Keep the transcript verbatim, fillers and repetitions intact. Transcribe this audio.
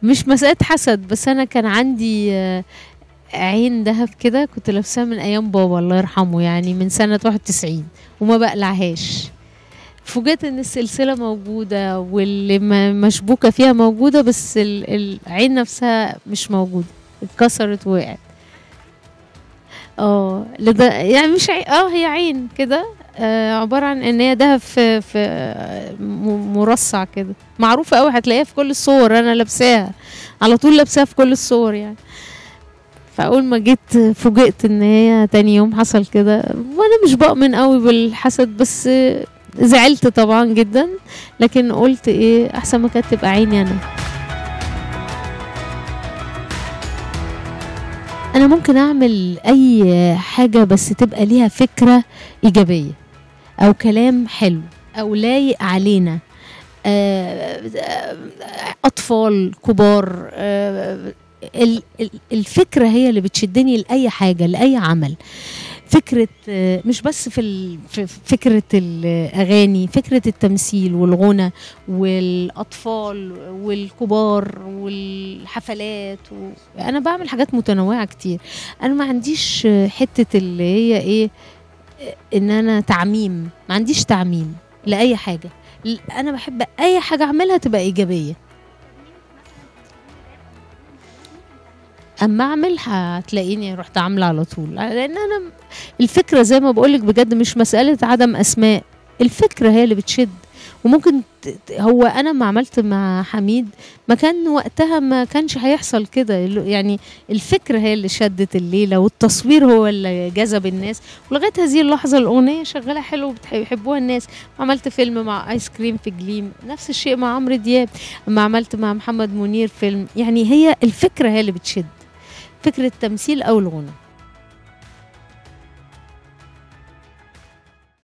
مش مسألة حسد، بس انا كان عندي آه، عين دهب كده كنت لابساها من ايام بابا الله يرحمه، يعني من سنة واحد وتسعين وما بقلعهاش. فوجئت ان السلسلة موجودة واللي م- مشبوكة فيها موجودة، بس ال- العين نفسها مش موجودة، اتكسرت ووقعت. اه لده يعني مش عي... اه هي عين كده، آه عبارة عن ان هي دهب في في آه، م- مرصع كده، معروفة قوي، هتلاقيها في كل الصور، انا لابساها على طول، لابساها في كل الصور يعني. فاول ما جيت فوجئت ان هي تاني يوم حصل كده، وانا مش بؤمن قوي بالحسد، بس آه، زعلت طبعا جدا، لكن قلت ايه احسن ما كانت تبقى عيني انا. انا ممكن اعمل اي حاجة بس تبقى ليها فكرة ايجابية، او كلام حلو، او لايق علينا، آه، آه، اطفال كبار، آه، ال- ال- الفكرة هي اللي بتشدني لأي حاجة، لأي عمل. فكرة آه، مش بس في ال- في فكرة الأغاني، فكرة التمثيل والغنى والأطفال والكبار والحفلات و... أنا بعمل حاجات متنوعة كتير. أنا ما عنديش آه، حتة اللي هي إيه، آه، إن أنا تعميم، ما عنديش تعميم لأي حاجة. ل- أنا بحب أي حاجة أعملها تبقى إيجابية. اما اعمل هتلاقيني رحت عامله على طول، لان انا الفكره زي ما بقولك بجد مش مساله عدم اسماء، الفكره هي اللي بتشد. وممكن ت- ت- هو انا ما عملت مع حميد، ما كان وقتها ما كانش هيحصل كده، ال- يعني الفكره هي اللي شدت الليله، والتصوير هو اللي جذب الناس، ولغايه هذه اللحظه الاغنيه شغاله حلو وبيحبوها الناس. عملت فيلم مع ايس كريم في جليم، نفس الشيء مع عمرو دياب، اما عملت مع محمد منير فيلم، يعني هي الفكره هي اللي بتشد، فكرة التمثيل أو الغنى.